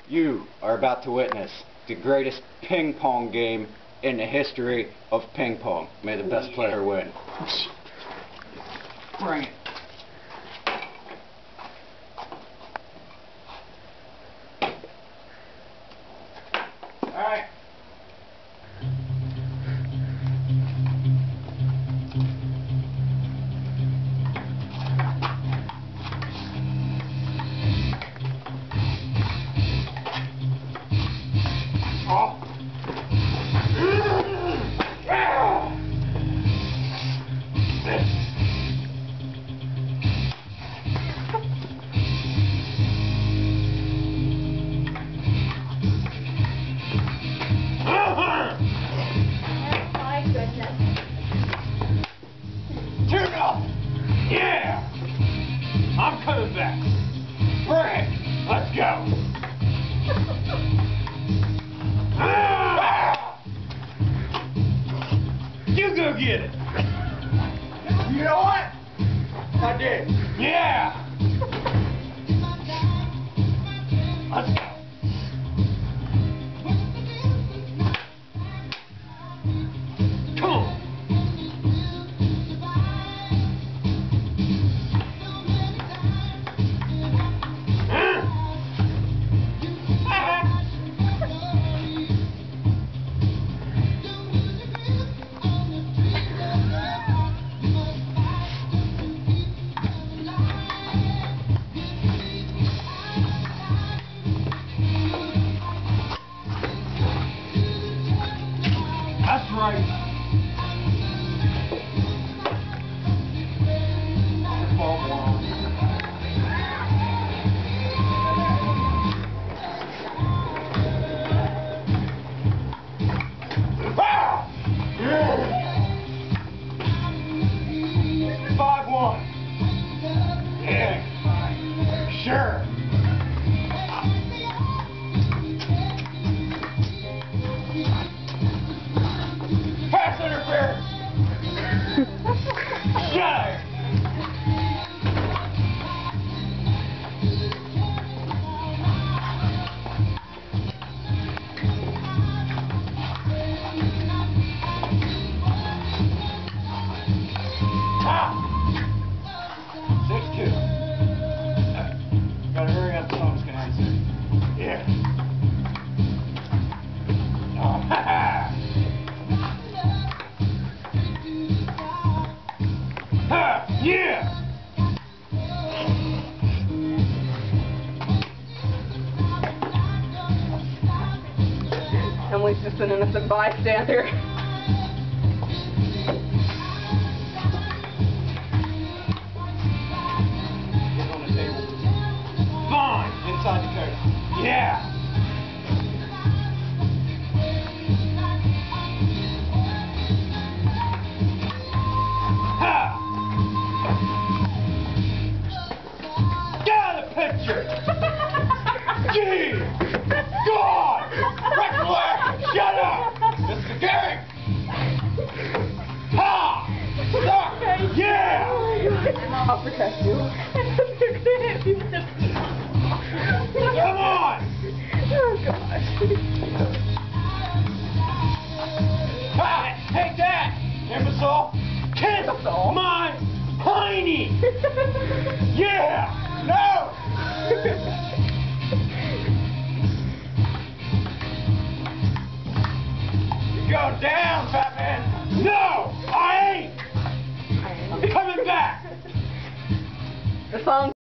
You are about to witness the greatest ping pong game in the history of ping pong. May the best player win. Bring it. Alright. Oh. Turn it off! Yeah! I'm coming back. Bring it! Let's go! You go get it! You know what? I did. Yeah! Let's go. Come on! That's right. Ah! 5-1. Yeah. Sure. Pass interference! Shut up! Ah! 6-2. Gotta hurry up, someone's gonna answer. Yeah. Oh, ha ha! Ha! Yeah! Emily's just an innocent bystander. Get on the table. Fine! Inside the curtain. Yeah! Ha! Get out of the picture! Gee! God! Reckless! Shut up! This is the game! Ha! Suck! Yeah! I'll protect you. Come on! Oh gosh. Ha! Take that! Imbecile! Kiss my hiney! Yeah! No! Go down, fat man! No! I ain't! I'm coming back! The song